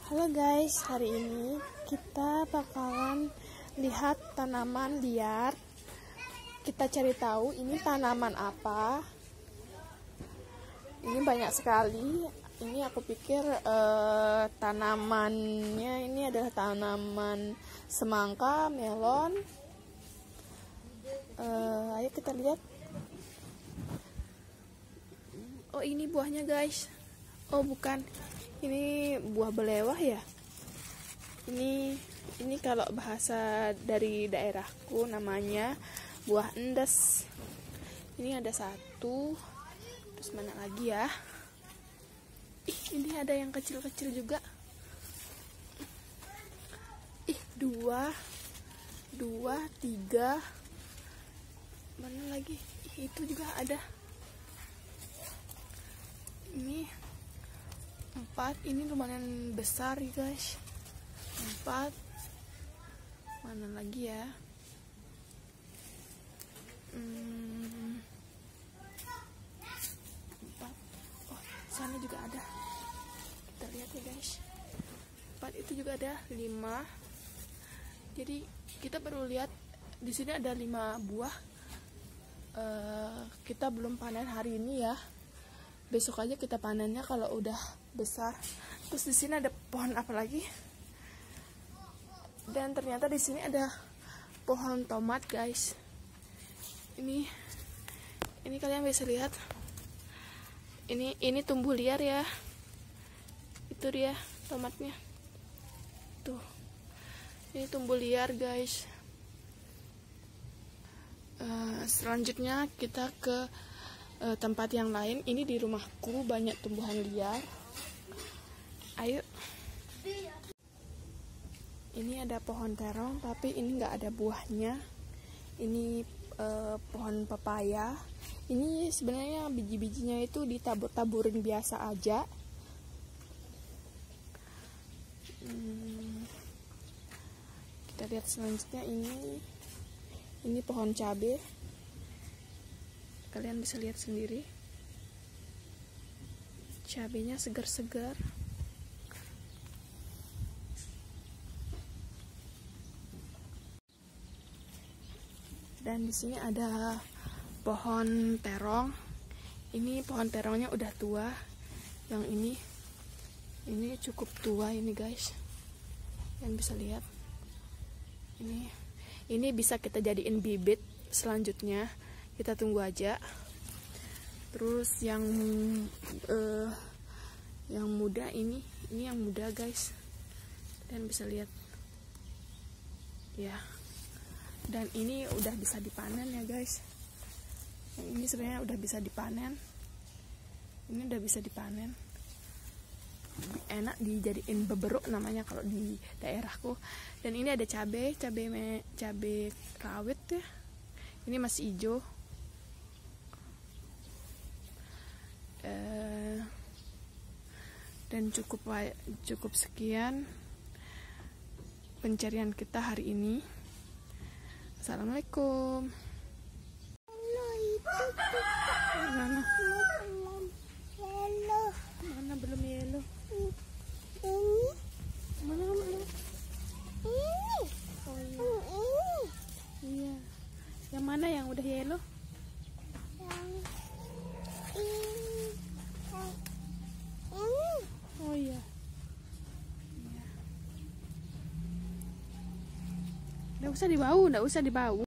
Halo guys, hari ini kita bakalan lihat tanaman liar. Kita cari tahu ini tanaman apa. Ini banyak sekali. Ini aku pikir tanamannya ini adalah tanaman semangka, melon. Ayo kita lihat. Oh, ini buahnya guys. Oh, bukan. Ini buah belewah ya. Ini kalau bahasa dari daerahku namanya buah endes. Ini ada satu. Terus mana lagi ya? Ini ada yang kecil-kecil juga. Dua, tiga. Mana lagi? Itu juga ada. Ini 4. Ini lumayan besar ya guys. 4. Mana lagi ya? 4. Oh, sana juga ada. Kita lihat ya guys. 4 itu juga ada. 5. Jadi kita baru lihat di sini ada 5 buah. Kita belum panen hari ini ya. Besok aja kita panennya kalau udah besar. Terus di sini ada pohon apa lagi? Dan ternyata di sini ada pohon tomat, guys. Ini kalian bisa lihat. Ini tumbuh liar ya. Itu dia tomatnya. Tuh. Ini tumbuh liar, guys. Selanjutnya kita ke tempat yang lain. Ini di rumahku banyak tumbuhan liar. Ayo. Ini ada pohon terong, tapi ini nggak ada buahnya. Ini pohon pepaya. Ini sebenarnya biji-bijinya itu ditabur-taburin biasa aja. Kita lihat selanjutnya ini pohon cabai. Kalian bisa lihat sendiri. Cabenya segar-segar. Dan di sini ada pohon terong. Ini pohon terongnya udah tua. Yang ini cukup tua ini guys. Kalian bisa lihat. Ini bisa kita jadiin bibit selanjutnya. Kita tunggu aja. Terus yang muda ini yang muda guys. Kalian bisa lihat ya. Dan ini udah bisa dipanen ya guys. Ini sebenarnya udah bisa dipanen. Ini udah bisa dipanen. Enak dijadiin beberuk namanya kalau di daerahku. Dan ini ada cabai rawit ya. Ini masih hijau. Dan cukup sekian pencarian kita hari ini. Assalamualaikum. Mana belum yellow? Mana belum? Oh iya. Yang mana yang udah yellow? Oh iya. Nggak usah dibau.